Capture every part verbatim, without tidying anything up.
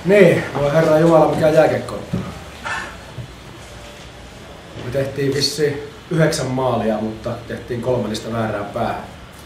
Niin, voi herra Jumala, mikä jääkiekko-ottelu. Me tehtiin vissiin yhdeksän maalia, mutta tehtiin kolme niistä väärään päähän.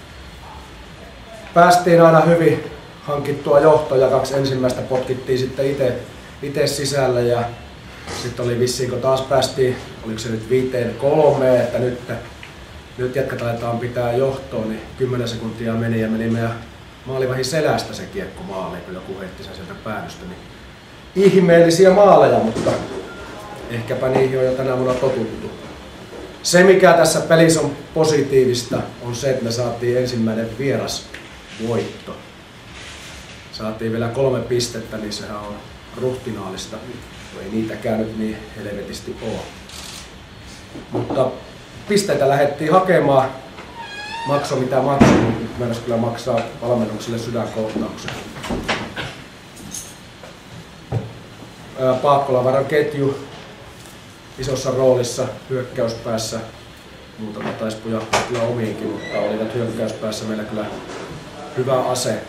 Päästiin aina hyvin hankittua johtoja, kaksi ensimmäistä potkittiin sitten ite, ite sisälle ja sitten oli vissiin, kun taas päästiin, oliko se nyt viiteen kolmeen, että nyt, nyt jätkät aletaan pitää johtoa, niin kymmenen sekuntia meni ja meni meidän maalivahin selästä se kiekko maaliin, kun joku heitti sen sieltä päädystä. Niin ihmeellisiä maaleja, mutta ehkäpä niihin on jo tänä vuonna totuttu. Se mikä tässä pelissä on positiivista on se, että me saatiin ensimmäinen vieras voitto. Saatiin vielä kolme pistettä, niin sehän on ruhtinaalista. Ei niitäkään nyt niin helvetisti ole. Mutta pisteitä lähdettiin hakemaan. Makso mitä maksoi, mutta nyt mennäisi kyllä maksaa valmennukselle sydänkohtauksen. Paakkolavaran ketju isossa roolissa hyökkäyspäässä. Muutama taisi pujahtaa kyllä omiinkin, mutta olivat hyökkäyspäässä meillä kyllä hyvä ase.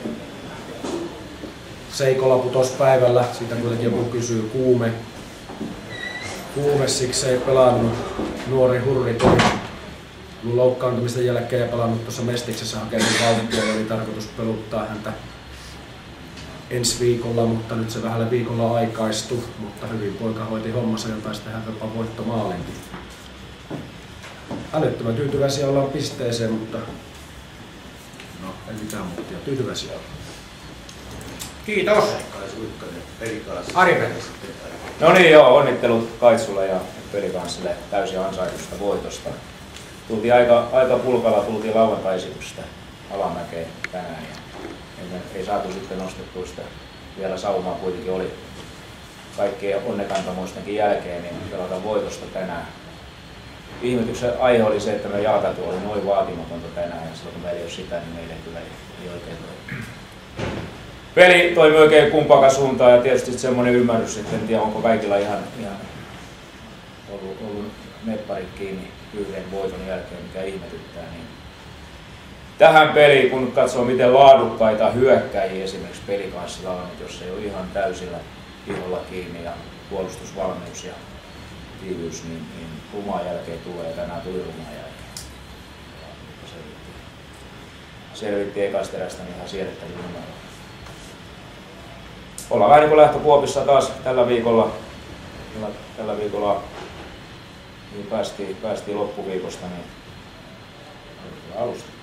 Seikolla putosi päivällä, siitä kuitenkin joku kysyy, kuume. Kuume, siksi ei pelannut. Nuori hurri tuli loukkaantumisten jälkeen ja pelannut tuossa Mestiksessä hakenut vauhtia, oli tarkoitus peluttaa häntä ensi viikolla, mutta nyt se vähälle viikolla aikaistui, mutta hyvin poika hoiti hommansa ja taisi tehdä jopa voittomaalinkin. Älyttömän tyytyväisiä ollaan pisteeseen, mutta no ei mitään muuta, tyytyväisiä ollaan. Kiitos. Ari Peli. No niin joo, onnittelut Kaitsulle ja Pelikanssille täysin ansaitusta voitosta. Tultiin aika, aika pulkalla, tultiin lauantai-esityksestä alamäkeen tänään ja ei, ei saatu sitten nostettua sitä vielä saumaa kuitenkin oli kaikkien onnekantamuistenkin jälkeen, niin pelataan voitosta tänään. Ihmetyksen aihe oli se, että me jalkatu oli noin vaatimatonta tänään ja silloin kun meillä ei ole sitä, niin meille kyllä ei, ei oikein toi. Peli toimi oikein kumpaakaan suuntaan ja tietysti semmoinen ymmärrys, että en tiedä onko kaikilla ihan, ihan ollut, ollut nepparit kiinni yhden voiton jälkeen, mikä ihmetyttää. Niin tähän peliin, kun katsoo miten laadukkaita hyökkäjiä esimerkiksi Pelikanssilla on, että jos ei ole ihan täysillä iholla kiinni ja puolustusvalmius ja tiivyys, niin, niin rumaan jälkeen tulee ja tänään tuli rumaan jälkeen. Selvittiin, selvittiin ekasta erästä niin ihan siedettäviä numeroa. Ollaan vähän niin kuin lähtökuopissa taas tällä viikolla. Tällä viikolla niin päästiin, päästiin loppuviikosta niin alusta.